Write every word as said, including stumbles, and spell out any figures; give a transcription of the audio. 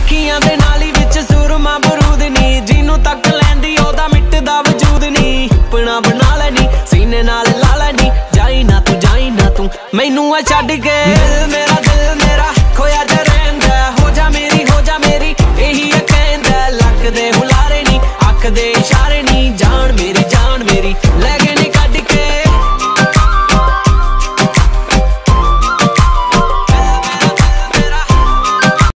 ਅੱਖੀਆਂ ਦੇ ਨਾਲੀ ਵਿੱਚ ਸੁਰਮਾ ਬਰੂਦ ਨੀ, ਜਿਹਨੂੰ ਤੱਕ ਲੈਂਦੀ ਉਹਦਾ ਮਿਟਦਾ ਵਜੂਦ ਨੀ। ਆਪਣਾ ਬਣਾ ਲੈਨੀ ਸੀਨੇ ਨਾਲ ਲਾ ਲੈਨੀ, ਜਾਈ ਨਾ ਤੂੰ ਜਾਈ ਨਾ ਤੂੰ ਮੈਨੂੰ ਆ ਛੱਡ ਕੇ। ਦਿਲ ਮੇਰਾ